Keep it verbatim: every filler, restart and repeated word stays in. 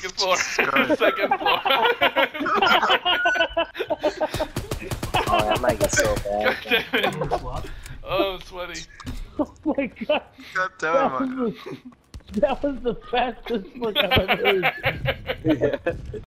Second floor. Second floor. Oh, that might get so bad. God damn it. Oh, I'm sweaty. Oh my god. God That damn it. was the, that was the fastest look I've ever heard. Yeah.